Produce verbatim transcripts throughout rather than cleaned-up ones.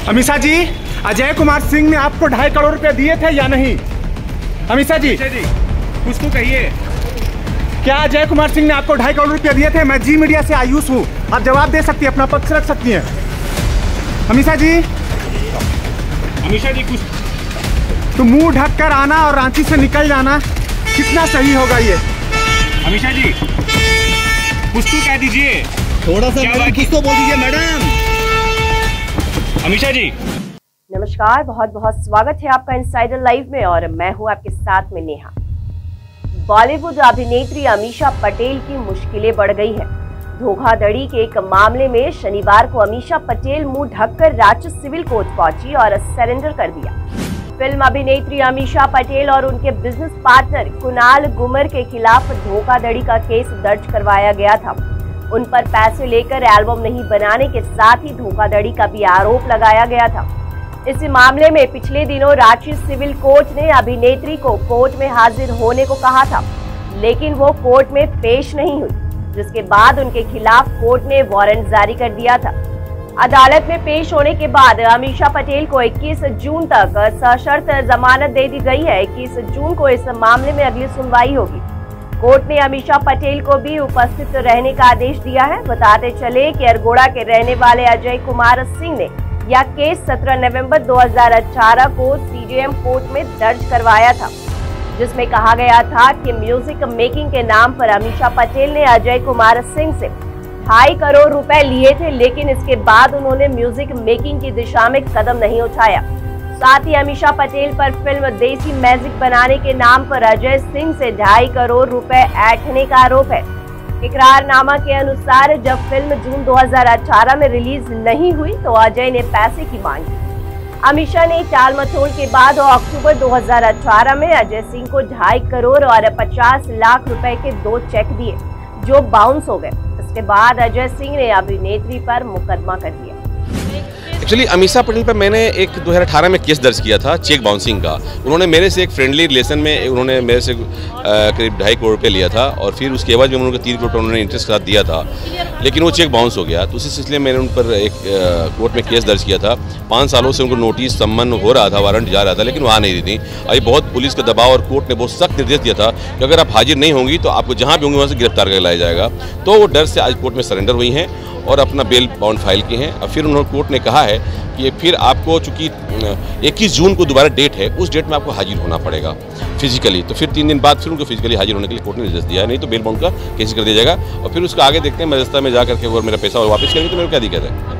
अमीषा जी, अजय कुमार सिंह ने आपको ढाई करोड़ रुपए दिए थे या नहीं? अमीषा जी, जी कुछ तो कहिए। क्या अजय कुमार सिंह ने आपको ढाई करोड़ रुपए दिए थे? मैं जी मीडिया से आयुष हूँ, आप जवाब दे सकती हैं, अपना पक्ष रख सकती हैं। अमीषा जी, अमीषा जी कुछ तो मुंह ढक कर आना और रांची से निकल जाना कितना सही होगा ये? अमीषा जी कुछ तो कह दीजिए, थोड़ा सा कुछ तो बोल दीजिए मैडम। अमीषा जी नमस्कार, बहुत बहुत स्वागत है आपका इनसाइडर लाइव में और मैं हूं आपके साथ में नेहा। बॉलीवुड अभिनेत्री अमीषा पटेल की मुश्किलें बढ़ गई है। धोखाधड़ी के एक मामले में शनिवार को अमीषा पटेल मुंह ढककर रांची सिविल कोर्ट पहुंची और सरेंडर कर दिया। फिल्म अभिनेत्री अमीषा पटेल और उनके बिजनेस पार्टनर कुणाल गुमर के खिलाफ धोखाधड़ी का केस दर्ज करवाया गया था। उन पर पैसे लेकर एल्बम नहीं बनाने के साथ ही धोखाधड़ी का भी आरोप लगाया गया था। इस मामले में पिछले दिनों रांची सिविल कोर्ट ने अभिनेत्री को कोर्ट में हाजिर होने को कहा था, लेकिन वो कोर्ट में पेश नहीं हुई, जिसके बाद उनके खिलाफ कोर्ट ने वारंट जारी कर दिया था। अदालत में पेश होने के बाद अमीषा पटेल को इक्कीस जून तक सशर्त जमानत दे दी गई है। इक्कीस जून को इस मामले में अगली सुनवाई होगी। कोर्ट ने अमीषा पटेल को भी उपस्थित रहने का आदेश दिया है। बताते चले कि अरगोड़ा के रहने वाले अजय कुमार सिंह ने यह केस सत्रह नवंबर दो हज़ार अठारह को सीजेएम कोर्ट में दर्ज करवाया था, जिसमें कहा गया था कि म्यूजिक मेकिंग के नाम पर अमीषा पटेल ने अजय कुमार सिंह से ढाई करोड़ रुपए लिए थे, लेकिन इसके बाद उन्होंने म्यूजिक मेकिंग की दिशा में कदम नहीं उठाया। साथ ही अमीषा पटेल पर फिल्म देसी मैजिक बनाने के नाम पर अजय सिंह से ढाई करोड़ रुपए ऐंठने का आरोप है। इकरारनामा के अनुसार जब फिल्म जून दो हज़ार अठारह में रिलीज नहीं हुई तो अजय ने पैसे की मांग की। अमीषा ने टाल मटोल के बाद अक्टूबर दो हज़ार अठारह में अजय सिंह को ढाई करोड़ और पचास लाख रुपए के दो चेक दिए, जो बाउंस हो गए। इसके बाद अजय सिंह ने अभिनेत्री पर मुकदमा कर दिया। एक्चुअली अमीषा पटेल पर मैंने एक दो हज़ार अठारह में केस दर्ज किया था चेक बाउंसिंग का। उन्होंने मेरे से एक फ्रेंडली रिलेशन में उन्होंने मेरे से करीब ढाई करोड़ रुपये लिया था और फिर उसके बाद में उन्होंने तीन करोड़ उन्होंने इंटरेस्ट के साथ दिया था, लेकिन वो चेक बाउंस हो गया। तो उसी सिलसिले में मैंने उन पर एक कोर्ट में केस दर्ज किया था। पाँच सालों से उनको नोटिस सम्मन हो रहा था, वारंट जा रहा था, लेकिन वो आ नहीं रही थी। अभी बहुत पुलिस का दबाव और कोर्ट ने बहुत सख्त निर्देश दिया था कि अगर आप हाजिर नहीं होंगी तो आपको जहाँ भी होंगे वहाँ से गिरफ्तार कर लाया जाएगा। तो वो डर से आज कोर्ट में सरेंडर हुई हैं और अपना बेल बाउंड फाइल की हैं। और फिर उन्होंने कोर्ट ने कहा है कि फिर आपको चूंकि इक्कीस जून को दोबारा डेट है, उस डेट में आपको हाजिर होना पड़ेगा फिजिकली। तो फिर तीन दिन बाद फिर उनको फिजिकली हाजिर होने के लिए कोर्ट ने निर्देश दिया है, नहीं तो बेल बाउंड का केस कर दिया जाएगा। और फिर उसका आगे देखते हैं मजिस्ट्रेट में जा करके और मेरा पैसा और वापस करेंगे तो मेरे को क्या दिक्कत है।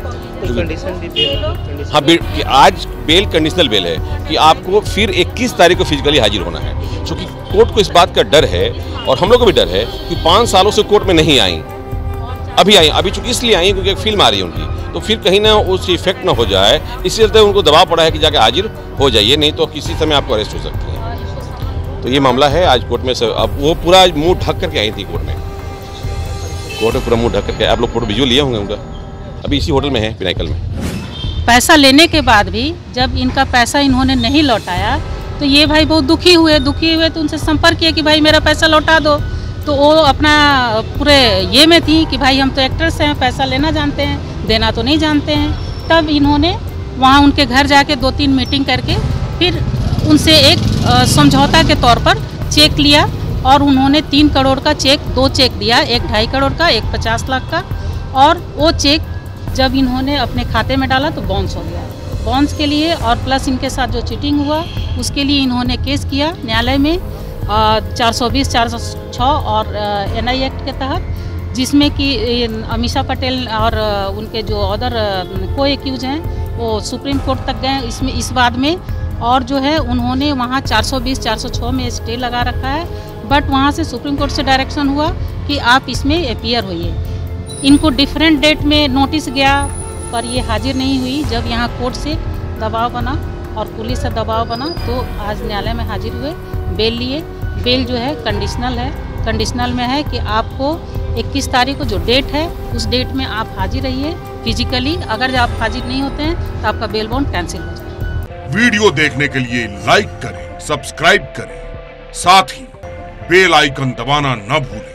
हाँ, आज बेल कंडीशनल बेल है कि आपको फिर इक्कीस तारीख को फिजिकली हाजिर होना है, क्योंकि कोर्ट को इस बात का डर है और हम लोग को भी डर है कि पाँच सालों से कोर्ट में नहीं आई, अभी आई अभी चूंकि इसलिए आई क्योंकि एक फिल्म आ रही है उनकी, तो फिर कहीं ना उस इफेक्ट ना हो जाए, इसी चलते उनको दबाव पड़ा है कि जाके हाजिर हो जाइए, नहीं तो किसी समय आपको अरेस्ट हो सकती है। तो ये मामला है आज कोर्ट में। अब वो पूरा मुंह ढक करके आई थी कोर्ट में, कोर्ट में पूरा मुंह ढक करके। आप लोग फोटो वीडियो लिए होंगे उनका, अभी इसी होटल में है पिनाकल में। पैसा लेने के बाद भी जब इनका पैसा इन्होंने नहीं लौटाया तो ये भाई बहुत दुखी हुए दुखी हुए तो उनसे संपर्क किया कि भाई मेरा पैसा लौटा दो। तो वो अपना पूरे ये में थी कि भाई हम तो एक्टर्स हैं, पैसा लेना जानते हैं, देना तो नहीं जानते हैं। तब इन्होंने वहाँ उनके घर जाके दो तीन मीटिंग करके फिर उनसे एक समझौता के तौर पर चेक लिया और उन्होंने तीन करोड़ का चेक, दो चेक दिया, एक ढाई करोड़ का, एक पचास लाख का। और वो चेक जब इन्होंने अपने खाते में डाला तो बाउंस हो गया। बाउंस के लिए और प्लस इनके साथ जो चीटिंग हुआ उसके लिए इन्होंने केस किया न्यायालय में चार सौ बीस, चार सौ छः और एन आई एक्ट के तहत, जिसमें कि अमीषा पटेल और उनके जो अदर को एक्यूज हैं वो सुप्रीम कोर्ट तक गए इसमें इस बात में। और जो है उन्होंने वहाँ चार सौ बीस, चार सौ छः में स्टे लगा रखा है, बट वहाँ से सुप्रीम कोर्ट से डायरेक्शन हुआ कि आप इसमें अपीयर होइए। इनको डिफरेंट डेट में नोटिस गया पर ये हाजिर नहीं हुई। जब यहाँ कोर्ट से दबाव बना और पुलिस से दबाव बना तो आज न्यायालय में हाजिर हुए, बेल लिए। बेल जो है कंडीशनल है, कंडीशनल में है कि आपको इक्कीस तारीख को जो डेट है उस डेट में आप हाजिर रहिए फिजिकली। अगर आप हाजिर नहीं होते हैं तो आपका बेल बॉन्ड कैंसिल हो जाएगा। वीडियो देखने के लिए लाइक करें, सब्सक्राइब करें, साथ ही बेल आइकन दबाना न भूलें।